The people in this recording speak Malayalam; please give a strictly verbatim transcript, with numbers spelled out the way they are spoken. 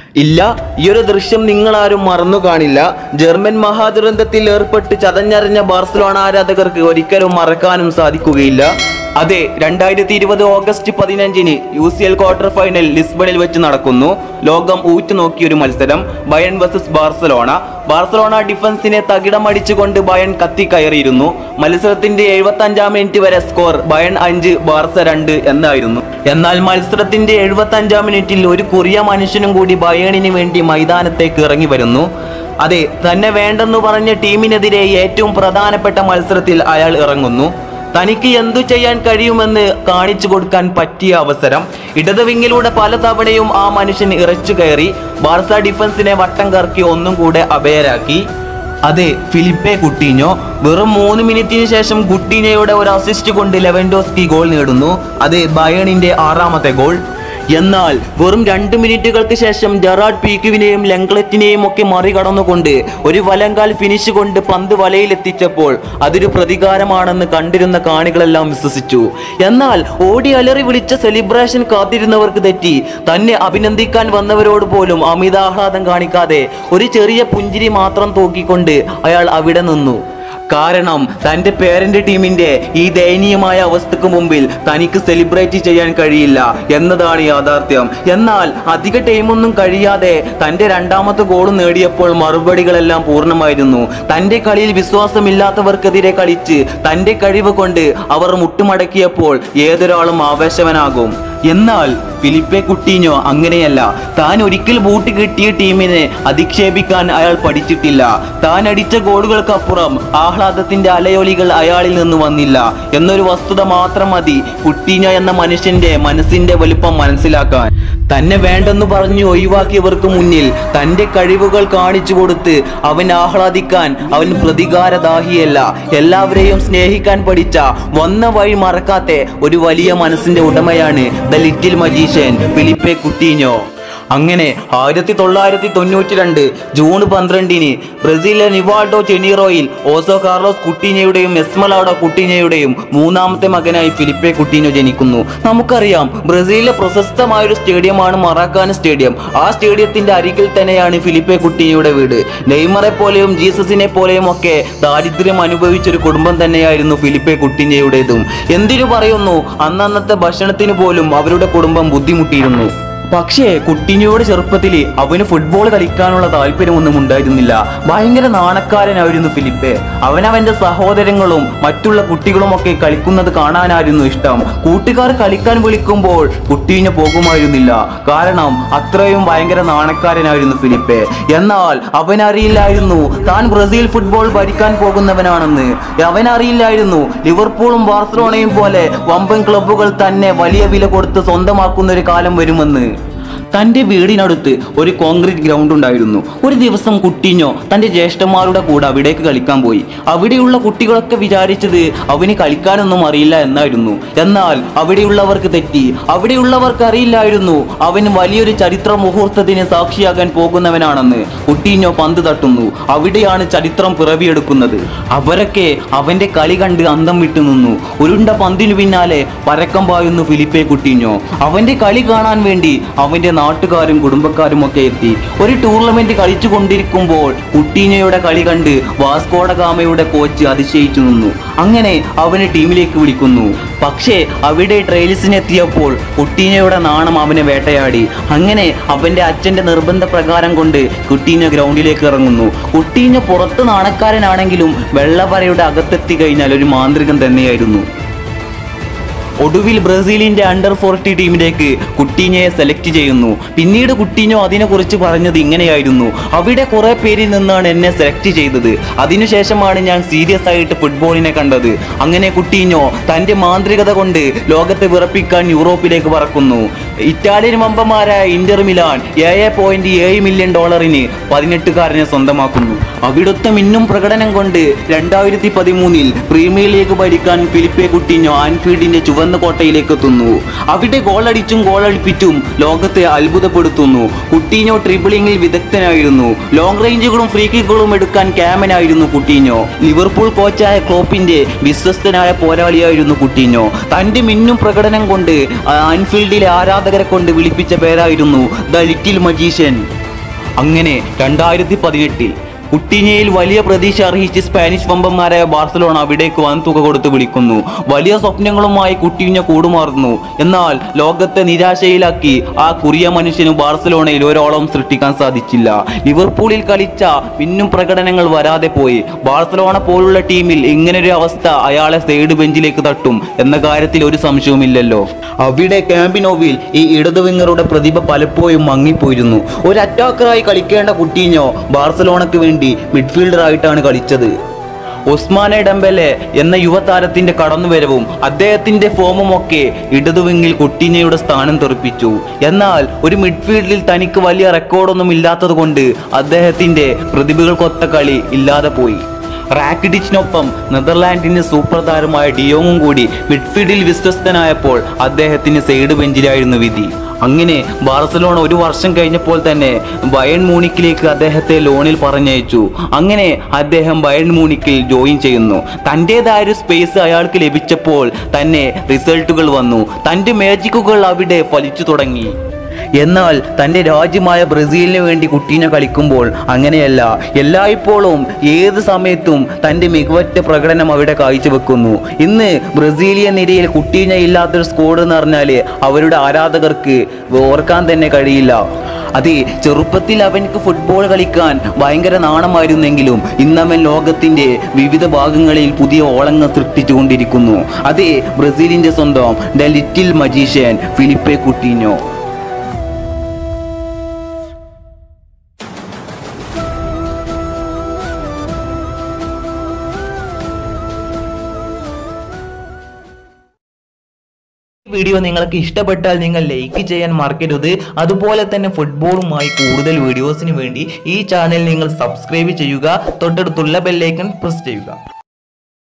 ഇല്ല, ഈ ഒരു ദൃശ്യം നിങ്ങളാരും മറന്നു കാണില്ല. ജർമ്മൻ മഹാദുരന്തത്തിൽ ഏർപ്പെട്ട് ചതഞ്ഞറിഞ്ഞ ബാർസലോണ ആരാധകർക്ക് ഒരിക്കലും മറക്കാനും സാധിക്കുകയില്ല. അതെ, രണ്ടായിരത്തി ഇരുപത് ഓഗസ്റ്റ് പതിനഞ്ചിന് U C L quarter final ലിസ്ബണിൽ വെച്ച് നടക്കുന്നു. ലോകം ഊറ്റുനോക്കിയൊരു മത്സരം, ബയൺ വേഴ്സസ് ബാർസലോണ. ബാർസലോണ ഡിഫൻസിനെ തകിടം അടിച്ചുകൊണ്ട് ബയൺ കത്തിക്കയറിയിരുന്നു. മത്സരത്തിന്റെ എഴുപത്തി അഞ്ചാം മിനിറ്റ് വരെ സ്കോർ ബയൺ അഞ്ച് ബാർസ രണ്ട് എന്നായിരുന്നു. എന്നാൽ മത്സരത്തിന്റെ എഴുപത്തി അഞ്ചാം മിനിറ്റിൽ ഒരു കൊറിയ മനുഷ്യനും കൂടി ബയണിന് വേണ്ടി മൈതാനത്തേക്ക് ഇറങ്ങി വരുന്നു. അതെ, തന്നെ വേണ്ടെന്ന് പറഞ്ഞ ടീമിനെതിരെ ഏറ്റവും പ്രധാനപ്പെട്ട മത്സരത്തിൽ അയാൾ ഇറങ്ങുന്നു. തനിക്ക് എന്തു ചെയ്യാൻ കഴിയുമെന്ന് കാണിച്ചു കൊടുക്കാൻ പറ്റിയ അവസരം. ഇടത് വിങ്ങിലൂടെ പല തവണയും ആ മനുഷ്യൻ ഇറച്ചു കയറി ബാർസ ഡിഫൻസിനെ വട്ടം കറക്കി ഒന്നും കൂടെ അഭയരാക്കി. അതെ, ഫിലിപ്പെ കുട്ടീഞ്ഞോ. വെറും മൂന്ന് മിനിറ്റിന് ശേഷം കുട്ടീഞ്ഞോയുടെ ഒരു അസിസ്റ്റ് കൊണ്ട് ലെവൻഡോസ്കി ഗോൾ നേടുന്നു. അതെ, ബയണിന്റെ ആറാമത്തെ ഗോൾ. എന്നാൽ വെറും രണ്ട് മിനിറ്റുകൾക്ക് ശേഷം ജെറാർഡ് പീക്കുവിനെയും ലെങ്ക്ലെറ്റിനെയും ഒക്കെ മറികടന്നുകൊണ്ട് ഒരു വലങ്കാൽ ഫിനിഷ് കൊണ്ട് പന്ത് വലയിലെത്തിച്ചപ്പോൾ അതൊരു പ്രതികാരമാണെന്ന് കണ്ടിരുന്ന കാണികളെല്ലാം വിശ്വസിച്ചു. എന്നാൽ ഓടി അലറി വിളിച്ച സെലിബ്രേഷൻ കാത്തിരുന്നവർക്ക് തെറ്റി. തന്നെ അഭിനന്ദിക്കാൻ വന്നവരോട് പോലും അമിതാഹ്ലാദം കാണിക്കാതെ ഒരു ചെറിയ പുഞ്ചിരി മാത്രം തൂക്കിക്കൊണ്ട് അയാൾ അവിടെ നിന്നു. കാരണം തൻ്റെ പേരന്റ് ടീമിന്റെ ഈ ദയനീയമായ അവസ്ഥക്ക് മുമ്പിൽ തനിക്ക് സെലിബ്രേറ്റ് ചെയ്യാൻ കഴിയില്ല എന്നതാണ് യാഥാർത്ഥ്യം. എന്നാൽ അധിക ടൈമൊന്നും കഴിയാതെ തൻ്റെ രണ്ടാമത്തെ ഗോൾ നേടിയപ്പോൾ മറുപടികളെല്ലാം പൂർണ്ണമായിരുന്നു. തൻ്റെ കളിയിൽ വിശ്വാസമില്ലാത്തവർക്കെതിരെ കളിച്ച് തൻ്റെ കഴിവ് കൊണ്ട് അവർ മുട്ടുമടക്കിയപ്പോൾ ഏതൊരാളും ആവേശവനാകും. എന്നാൽ ഫിലിപ്പെ കുട്ടീഞ്ഞോ അങ്ങനെയല്ല. താൻ ഒരിക്കൽ ബൂട്ട് കിട്ടിയ ടീമിനെ അധിക്ഷേപിക്കാൻ അയാൾ പഠിച്ചിട്ടില്ല. താൻ അടിച്ച ഗോളുകൾക്കപ്പുറം ആഹ്ലാദത്തിന്റെ അലയൊലികൾ അയാളിൽ നിന്ന് വന്നില്ല എന്നൊരു വസ്തുത മാത്രം മതി കുട്ടീഞ്ഞോ എന്ന മനുഷ്യന്റെ മനസ്സിന്റെ വലുപ്പം മനസ്സിലാക്കാൻ. തന്നെ വേണ്ടെന്ന് പറഞ്ഞു ഒഴിവാക്കിയവർക്ക് മുന്നിൽ തൻ്റെ കഴിവുകൾ കാണിച്ചു കൊടുത്ത് അവൻ ആഹ്ലാദിക്കാൻ അവൻ പ്രതികാരദാഹിയല്ല. എല്ലാവരെയും സ്നേഹിക്കാൻ പഠിച്ച, വന്ന വഴി മറക്കാത്ത ഒരു വലിയ മനസ്സിന്റെ ഉടമയാണ് the little magician Philippe Coutinho. അങ്ങനെ ആയിരത്തി തൊള്ളായിരത്തി തൊണ്ണൂറ്റി രണ്ട് ജൂൺ പന്ത്രണ്ടിന് ബ്രസീലിലെ നിവാൾഡോ ചെനീറോയിൽ ഓസോ കാർലോസ് കുട്ടീഞ്ഞോയുടെയും എസ്മലാഡോ കുട്ടീഞ്ഞോയുടെയും മൂന്നാമത്തെ മകനായി ഫിലിപ്പെ കുട്ടീഞ്ഞോ ജനിക്കുന്നു. നമുക്കറിയാം, ബ്രസീലിലെ പ്രശസ്തമായൊരു സ്റ്റേഡിയമാണ് മറാക്കാന സ്റ്റേഡിയം. ആ സ്റ്റേഡിയത്തിന്റെ അരികിൽ തന്നെയാണ് ഫിലിപ്പെ കുട്ടീഞ്ഞോയുടെ വീട്. നെയ്മറെ പോലെയും ജീസസിനെ പോലെയും ഒക്കെ ദാരിദ്ര്യം അനുഭവിച്ചൊരു കുടുംബം തന്നെയായിരുന്നു ഫിലിപ്പെ കുട്ടീഞ്ഞോയുടേതും. എന്തിനു പറയുന്നു, അന്നന്നത്തെ ഭക്ഷണത്തിന് പോലും അവരുടെ കുടുംബം ബുദ്ധിമുട്ടിയിരുന്നു. പക്ഷേ കുട്ടീഞ്ഞോയുടെ ചെറുപ്പത്തിൽ അവന് ഫുട്ബോൾ കളിക്കാനുള്ള താല്പര്യമൊന്നും ഉണ്ടായിരുന്നില്ല. ഭയങ്കര നാണക്കാരനായിരുന്നു ഫിലിപ്പെ. അവനവന്റെ സഹോദരങ്ങളും മറ്റുള്ള കുട്ടികളും ഒക്കെ കളിക്കുന്നത് കാണാനായിരുന്നു ഇഷ്ടം. കൂട്ടുകാർ കളിക്കാൻ വിളിക്കുമ്പോൾ കുട്ടീഞ്ഞോ പോകുമായിരുന്നില്ല. കാരണം അത്രയും ഭയങ്കര നാണക്കാരനായിരുന്നു ഫിലിപ്പെ. എന്നാൽ അവനറിയില്ലായിരുന്നു താൻ ബ്രസീൽ ഫുട്ബോൾ ഭരിക്കാൻ പോകുന്നവനാണെന്ന്. അവനറിയില്ലായിരുന്നു ലിവർപൂളും ബാർസലോണയും പോലെ വമ്പൻ ക്ലബ്ബുകൾ തന്നെ വലിയ വില കൊടുത്ത് സ്വന്തമാക്കുന്ന ഒരു കാലം വരുമെന്ന്. തൻ്റെ വീടിനടുത്ത് ഒരു കോൺക്രീറ്റ് ഗ്രൗണ്ട് ഉണ്ടായിരുന്നു. ഒരു ദിവസം കുട്ടീഞ്ഞോ തൻ്റെ ജ്യേഷ്ഠന്മാരുടെ കൂടെ അവിടേക്ക് കളിക്കാൻ പോയി. അവിടെയുള്ള കുട്ടികളൊക്കെ വിചാരിച്ചത് അവന് കളിക്കാനൊന്നും അറിയില്ല എന്നായിരുന്നു. എന്നാൽ അവിടെയുള്ളവർക്ക് തെറ്റി. അവിടെയുള്ളവർക്ക് അറിയില്ലായിരുന്നു അവൻ വലിയൊരു ചരിത്ര മുഹൂർത്തത്തിന് സാക്ഷിയാകാൻ പോകുന്നവനാണെന്ന്. കുട്ടീഞ്ഞോ പന്ത് തട്ടുന്നു. അവിടെയാണ് ചരിത്രം പിറവിയെടുക്കുന്നത്. അവരൊക്കെ അവന്റെ കളി കണ്ട് അന്തം വിട്ടു നിന്നു. ഉരുണ്ട പന്തിനു പിന്നാലെ പരക്കം പായുന്നു ഫിലിപ്പെ കുട്ടീഞ്ഞോ. അവന്റെ കളി കാണാൻ വേണ്ടി അവന്റെ നാട്ടുകാരും കുടുംബക്കാരും ഒക്കെ എത്തി. ഒരു ടൂർണമെന്റ് കളിച്ചു കൊണ്ടിരിക്കുമ്പോൾ കുട്ടീഞ്ഞോയുടെ കളി കണ്ട് വാസ്കോഡ ഗാമയുടെ കോച്ച് അതിശയിച്ചു നിന്നു. അങ്ങനെ അവനെ ടീമിലേക്ക് വിളിക്കുന്നു. പക്ഷേ അവിടെ ട്രയൽസിനെത്തിയപ്പോൾ കുട്ടീഞ്ഞോയുടെ നാണം അവനെ വേട്ടയാടി. അങ്ങനെ അവന്റെ അച്ഛന്റെ നിർബന്ധ പ്രകാരം കൊണ്ട് കുട്ടീഞ്ഞോ ഗ്രൗണ്ടിലേക്ക് ഇറങ്ങുന്നു. കുട്ടീഞ്ഞോ പുറത്ത് നാണക്കാരനാണെങ്കിലും വെള്ളവരയുടെ അകത്തെത്തി കഴിഞ്ഞാൽ ഒരു മാന്ത്രികൻ തന്നെയായിരുന്നു. ഒടുവിൽ ബ്രസീലിന്റെ അണ്ടർ ഫോർട്ടി ടീമിലേക്ക് കുട്ടീഞ്ഞോയെ സെലക്ട് ചെയ്യുന്നു. പിന്നീട് കുട്ടീഞ്ഞോ അതിനെക്കുറിച്ച് പറഞ്ഞത് ഇങ്ങനെയായിരുന്നു: അവിടെ കുറെ പേരിൽ നിന്നാണ് എന്നെ സെലക്ട് ചെയ്തത്. അതിനുശേഷമാണ് ഞാൻ സീരിയസ് ആയിട്ട് ഫുട്ബോളിനെ കണ്ടത്. അങ്ങനെ കുട്ടീഞ്ഞോ തൻ്റെ മാന്ത്രികത കൊണ്ട് ലോകത്തെ വിറപ്പിക്കാൻ യൂറോപ്പിലേക്ക് പറക്കുന്നു. ഇറ്റാലിയൻ വമ്പന്മാരായ ഇന്റർ മിലാൻ ഏഴ് പോയിന്റ് ഏഴ് മില്യൺ ഡോളറിന് പതിനെട്ടുകാരനെ സ്വന്തമാക്കുന്നു. അവിടുത്തെ മിന്നും പ്രകടനം കൊണ്ട് രണ്ടായിരത്തി പതിമൂന്നിൽ പ്രീമിയർ ലീഗ് ഭരിക്കാൻ ഫിലിപ്പെ കുട്ടീഞ്ഞോ ആൻഫീൽഡിന്റെ ചുവന്ന കോട്ടയിലേക്ക് എത്തുന്നു. അവിടെ ഗോളടിച്ചും ഗോളടിപ്പിച്ചും ലോകത്തെ അത്ഭുതപ്പെടുത്തുന്നു. കുട്ടീഞ്ഞോ ട്രിബിളിംഗിൽ വിദഗ്ധനായിരുന്നു. ലോങ് റേഞ്ചുകളും ഫ്രീ കിക്കുകളും എടുക്കാൻ ക്യാമനായിരുന്നു കുട്ടീഞ്ഞോ. ലിവർപൂൾ കോച്ചായ ക്ലോപ്പിന്റെ വിശ്വസ്തനായ പോരാളിയായിരുന്നു കുട്ടീഞ്ഞോ. തന്റെ മിന്നും പ്രകടനം കൊണ്ട് ആൻഫീൽഡിലെ ആരാധകരെ കൊണ്ട് വിളിപ്പിച്ച പേരായിരുന്നു ദ ലിറ്റിൽ മജീഷ്യൻ. അങ്ങനെ രണ്ടായിരത്തി പതിനെട്ടിൽ കുട്ടിഞ്ഞയിൽ വലിയ പ്രതീക്ഷ അർഹിച്ച് സ്പാനിഷ് വമ്പന്മാരായ ബാർസലോണ അവിടേക്ക് വൻ തുക കൊടുത്ത് വിളിക്കുന്നു. വലിയ സ്വപ്നങ്ങളുമായി കുട്ടിഞ്ഞ കൂടുമാറുന്നു. എന്നാൽ ലോകത്തെ നിരാശയിലാക്കി ആ കുറിയ മനുഷ്യന് ബാർസലോണയിൽ ഒരോളം സൃഷ്ടിക്കാൻ സാധിച്ചില്ല. ലിവർപൂളിൽ കളിച്ച പിന്നും പ്രകടനങ്ങൾ വരാതെ പോയി. ബാർസലോണ പോലുള്ള ടീമിൽ ഇങ്ങനൊരു അവസ്ഥ അയാളെ സൈഡ് ബെഞ്ചിലേക്ക് തട്ടും എന്ന കാര്യത്തിൽ ഒരു സംശയവുമില്ലല്ലോ. അവിടെ ക്യാമ്പിനോവിൽ ഈ ഇടതു വിങ്ങറുടെ പ്രതിഭ പലപ്പോഴും മങ്ങിപ്പോയിരുന്നു. ഒരു അറ്റാക്കറായി കളിക്കേണ്ട കുട്ടിഞ്ഞോ ബാർസലോണക്ക് വേണ്ടി മിഡ്ഫീൽഡർ ആയിട്ടാണ് കളിച്ചത്. ഒസ്മാനെ ഡെംബെലെ എന്ന യുവതാരത്തിന്റെ കടന്നുവരവും അദ്ദേഹത്തിന്റെ ഫോമും ഒക്കെ ഇടതുവിങ്ങിൽ കുട്ടിഞ്ഞയുടെ സ്ഥാനം തെറിപ്പിച്ചു. എന്നാൽ ഒരു മിഡ്ഫീൽഡിൽ തനിക്ക് വലിയ റെക്കോർഡൊന്നും ഇല്ലാത്തത് കൊണ്ട് അദ്ദേഹത്തിന്റെ പ്രതിഭകൾക്കൊത്ത കളി ഇല്ലാതെ പോയി. റാക്കിഡിച്ചിനൊപ്പം നെതർലാൻഡിന്റെ സൂപ്പർ താരമായ ഡിയോങ്ങും കൂടി മിഡ്ഫീൽഡിൽ വിശ്വസ്തനായപ്പോൾ അദ്ദേഹത്തിന് സൈഡ് ബെഞ്ചിലായിരുന്നു വിധി. അങ്ങനെ ബാർസലോണ ഒരു വർഷം കഴിഞ്ഞപ്പോൾ തന്നെ ബയൺ മൂണിക്കിലേക്ക് അദ്ദേഹത്തെ ലോണിൽ പറഞ്ഞയച്ചു. അങ്ങനെ അദ്ദേഹം ബയൺ മൂണിക്കിൽ ജോയിൻ ചെയ്യുന്നു. തൻ്റെതായ ഒരു സ്പേസ് അയാൾക്ക് ലഭിച്ചപ്പോൾ തന്നെ റിസൾട്ടുകൾ വന്നു. തൻ്റെ മാജിക്കുകൾ അവിടെ ഫലിച്ചു തുടങ്ങി. എന്നാൽ തൻ്റെ രാജ്യമായ ബ്രസീലിന് വേണ്ടി കുട്ടീനെ കളിക്കുമ്പോൾ അങ്ങനെയല്ല. എല്ലായ്പ്പോഴും ഏത് സമയത്തും തൻ്റെ മികവറ്റ പ്രകടനം അവിടെ കാഴ്ചവെക്കുന്നു. ഇന്ന് ബ്രസീലിയൻ നിരയിൽ കുട്ടീന ഇല്ലാത്തൊരു സ്ക്വാഡ് എന്ന് പറഞ്ഞാൽ അവരുടെ ആരാധകർക്ക് ഓർക്കാൻ തന്നെ കഴിയില്ല. അതെ, ചെറുപ്പത്തിൽ അവനക്ക് ഫുട്ബോൾ കളിക്കാൻ ഭയങ്കര നാണമായിരുന്നെങ്കിലും ഇന്നവൻ ലോകത്തിൻ്റെ വിവിധ ഭാഗങ്ങളിൽ പുതിയ ഓളങ്ങൾ സൃഷ്ടിച്ചുകൊണ്ടിരിക്കുന്നു. അതെ, ബ്രസീലിൻ്റെ സ്വന്തം the little magician Philippe Coutinho. Video നിങ്ങൾക്ക് ഇഷ്ടപ്പെട്ടാൽ നിങ്ങൾ ലൈക്ക് ചെയ്യാൻ മറക്കരുത്. അതുപോലെ തന്നെ ഫുട്ബോളുമായി കൂടുതൽ വീഡിയോസിന് വേണ്ടി ഈ ചാനൽ നിങ്ങൾ സബ്സ്ക്രൈബ് ചെയ്യുക. തൊട്ടടുത്തുള്ള ബെല്ലൈക്കൺ പ്രസ് ചെയ്യുക.